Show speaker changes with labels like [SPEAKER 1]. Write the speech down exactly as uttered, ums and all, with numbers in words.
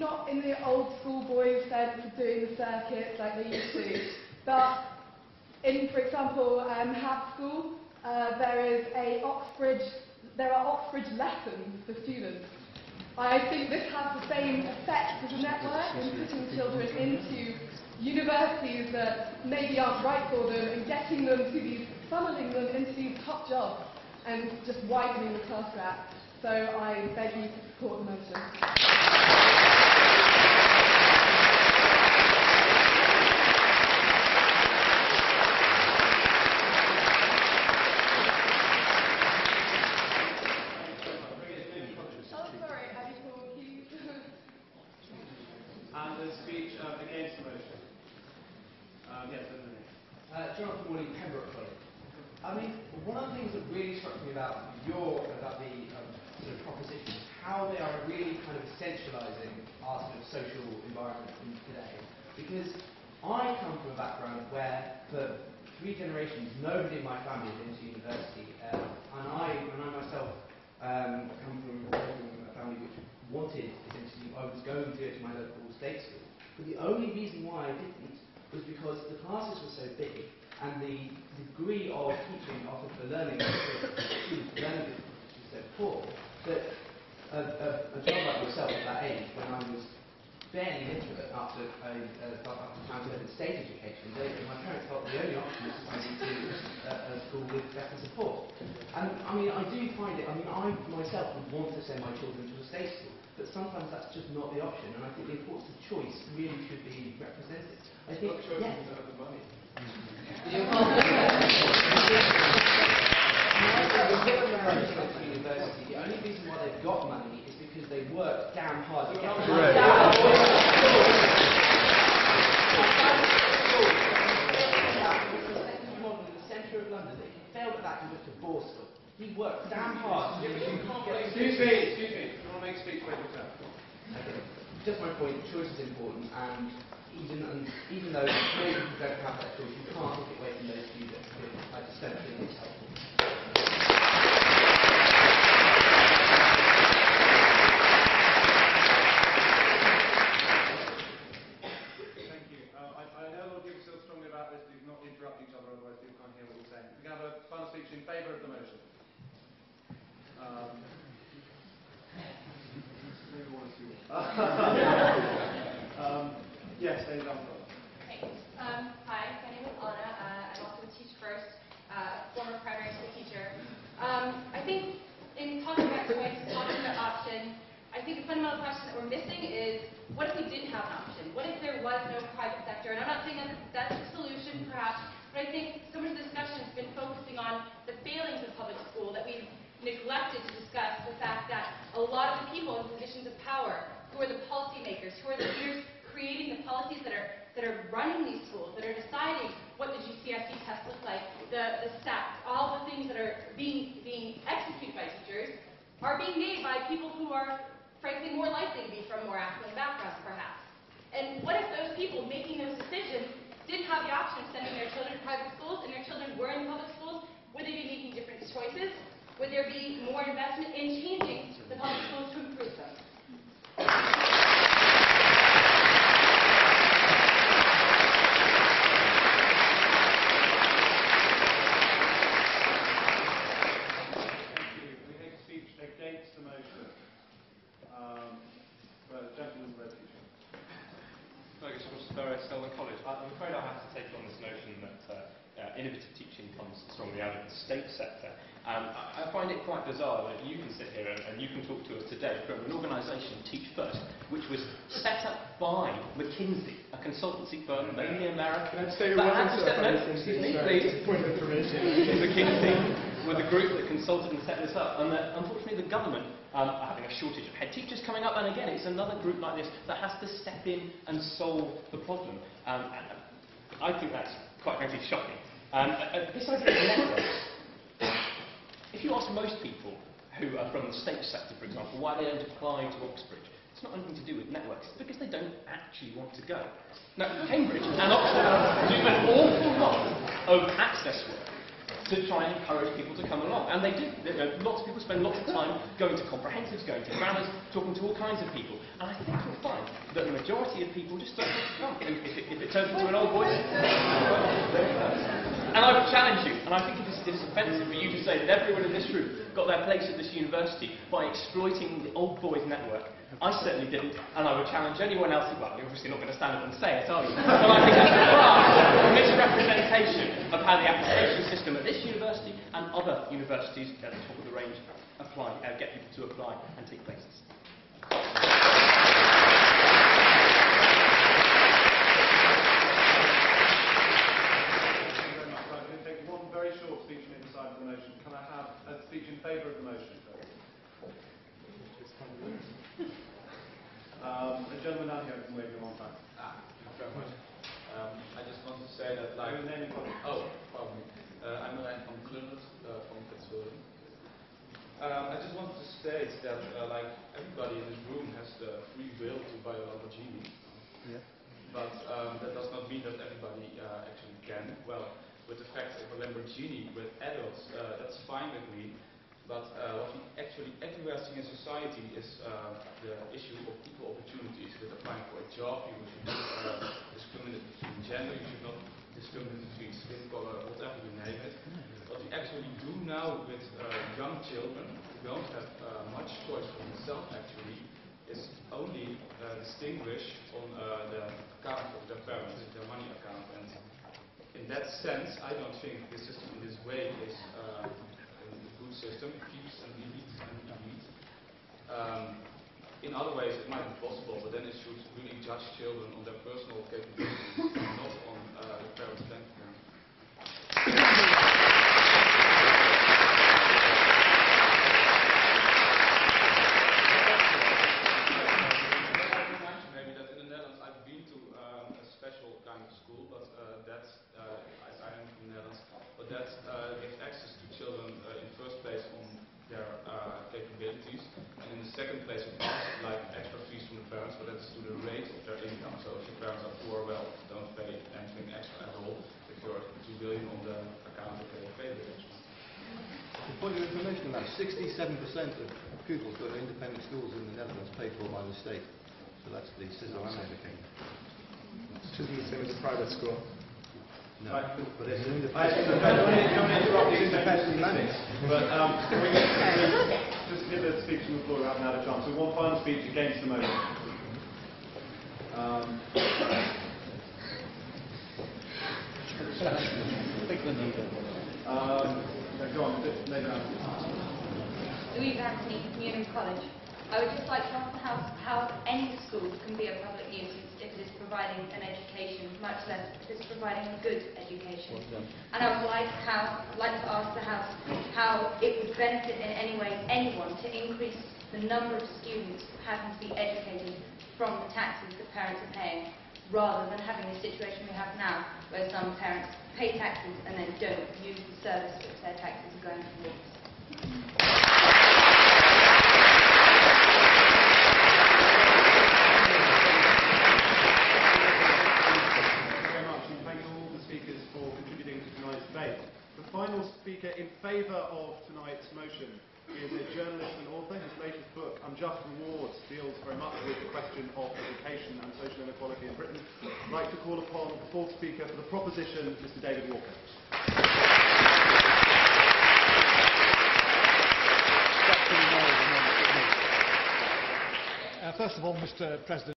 [SPEAKER 1] not in the old schoolboy sense of doing the circuits like they used to, but in, for example, um, Hab School, uh, there is a Oxbridge, there are Oxbridge lessons for students. I think this has the same effect as a network in putting children into universities that maybe aren't right for them and getting them to these, funneling them into these top jobs and just widening the class gap. So I beg you to support the motion.
[SPEAKER 2] And a speech uh, against the motion. Um, yes,
[SPEAKER 3] uh, Jonathan Morley, Pembroke College. I mean, one of the things that really struck me about your about the um, sort of proposition is how they are really kind of essentialising our sort of social environment in today. Because I come from a background where, for three generations, nobody in my family had been to university, um, and I, and I myself, um, come from, from a family which wanted, essentially, I was going to go to my local state school. But the only reason why I didn't was because the classes were so big and the degree of teaching offered for learning, learning was so poor that a, a, a child like myself at that age, when I was barely literate after a, a, after time to have a state education, they, my parents felt the only option was to send me to a, a school with better support. And I mean, I do find it, I mean, I myself would want to send my children to a state school, but sometimes that's just not the option, and I think the importance of choice really should be represented. I think,
[SPEAKER 2] choice
[SPEAKER 3] yes.
[SPEAKER 2] You don't have the money.
[SPEAKER 3] The university, the only reason why they've got money is because they work damn hard to get money.
[SPEAKER 2] Right.
[SPEAKER 3] In the centre of London, if he failed at that, he went to Borstal. He worked damn hard.
[SPEAKER 2] Yeah, but you can't make, excuse me, excuse me. You want to make a speech, wait your turn.
[SPEAKER 3] Okay. Just my point, choice is important, and even and even though many people don't have that choice, you can't take it away from those students. I just don't think it's helpful.
[SPEAKER 2] Thank you. Uh, I, I know a lot of people feel strongly about this. Do not interrupt each other, otherwise people can't hear what you're saying. We can have a final speech in favour of the motion. Um, maybe one or two. um, yes, ladies and gentlemen.
[SPEAKER 4] Okay. Um, hi, my name is Anna. Uh, I'm also a Teach First, uh, former primary school teacher. Um, I think in talking about choice, talking about option, I think the fundamental question that we're missing is, what if we didn't have an option? What if there was no private sector? And I'm not saying that that's the solution, perhaps, but I think so much of the discussion has been focusing on the failings of public school, that we've neglected to discuss the fact that a lot of the people in positions of power, who are the policymakers, who are the leaders creating the policies that are that are running these schools, that are deciding what the G C S E test looks like, the, the stats, all the things that are being being executed by teachers, are being made by people who are, frankly, more likely to be from more affluent backgrounds, perhaps. And what if those people making those decisions didn't have the option of sending their children to private schools, and their children were in public schools? Would they be making different choices? Would there be more investment in changing the public schools to improve them?
[SPEAKER 5] College. I'm afraid I have to take on this notion that uh, uh, innovative teaching comes strongly out of the state sector. Um, I, I find it quite bizarre that you can sit here and, and you can talk to us today from an organisation, Teach First, which was set up by McKinsey, a consultancy firm, mainly American.
[SPEAKER 6] Let's say one
[SPEAKER 5] excuse me, please.
[SPEAKER 6] Point of information.
[SPEAKER 5] McKinsey were the group that consulted and set this up, and that, unfortunately the government um, are having a shortage of head teachers coming up, and again it's another group like this that has to step in and solve the problem. Um, and I think that's quite frankly shocking. Um, uh, this idea of networks, if you ask most people who are from the state sector, for example, why they don't apply to Oxbridge, it's not anything to do with networks, it's because they don't actually want to go. Now, Cambridge and Oxford do an awful lot of access work to try and encourage people to come along. And they do. You know, lots of people spend lots of time going to comprehensives, going to grammars, talking to all kinds of people. And I think you'll find that the majority of people just don't want to come. And if it, if it turns into an old boys, and I would challenge you, and I think it is, it is offensive for you to say that everyone in this room got their place at this university by exploiting the old boys network. I certainly didn't, and I would challenge anyone else. Well, you're obviously not going to stand up and say it, are you? But I think that's a vast misrepresentation of how the application system at this university and other universities at the top of the range apply, uh, get people to apply and take places.
[SPEAKER 2] Very short speech on either side of the motion. Can I have a speech in favour of the motion, please? Um, the gentleman down here can wave you one time.
[SPEAKER 6] Ah, thank you very much. Um, I just want to say that, like,
[SPEAKER 2] Your name and college.
[SPEAKER 6] oh, pardon me. Uh, I'm Marijn van Klundert uh, from Fitzwilliam. Um, I just wanted to state that, uh, like, everybody in this room has the free will to buy a Lamborghini.
[SPEAKER 2] Yeah.
[SPEAKER 6] But um, that does not mean that everybody uh, actually can. Well, with the fact of a Lamborghini with adults, uh, that's fine with me. But uh, what we actually everywhere see in society is uh, the issue of equal opportunities. With applying for a job, you should not uh, discriminate between gender, you should not discriminate between skin color, whatever you name it. What we actually do now with uh, young children who don't have uh, much choice for themselves actually, is only uh, distinguish on uh, the account of their parents, their money account. And in that sense, I don't think the system in this way is uh, a good system. It keeps and deletes and deletes. Um, in other ways, it might be possible, but then it should really judge children on their personal capabilities, not on uh, the parents' bank account. Maybe that in the Netherlands, I've been to um, a special kind of school, but uh, that's uh, I, I am from the Netherlands, but that uh, gives access to children uh, in first place on their uh, capabilities, and in the second place it costs like extra fees from the parents, but that's to the rate of their income. So if your parents are poor, well, don't pay anything extra at all. If you're two billion on the account, okay, you pay the extra.
[SPEAKER 7] For point of information, about sixty-seven percent of pupils go to independent schools in the Netherlands paid for by the state. So that's the scissor I'm advocating.
[SPEAKER 8] Which isn't the same as a private school.
[SPEAKER 7] No,
[SPEAKER 2] Right.
[SPEAKER 7] but there's an
[SPEAKER 2] I
[SPEAKER 7] independent
[SPEAKER 2] don't want to interrupt you,
[SPEAKER 7] independently managed.
[SPEAKER 2] but um, can we just, just give a speech from the floor. We haven't had a chance. So one final speech against the motion. Um, um, no, go on, lay down.
[SPEAKER 9] Louise Anthony, Newnham College. I would just like to ask the House how any school can be a public nuisance if it is providing an education, much less if it's providing a good education. And I would like, how, like to ask the House how it would benefit in any way anyone to increase the number of students having to be educated from the taxes that parents are paying, rather than having the situation we have now, where some parents pay taxes and then don't use the service which their taxes are going towards.
[SPEAKER 2] The final speaker in favour of tonight's motion is a journalist and author. His latest book, Unjust Rewards, deals very much with the question of education and social inequality in Britain. I'd like to call upon the fourth speaker for the proposition, Mister David Walker.
[SPEAKER 8] Uh, first of all, Mister President,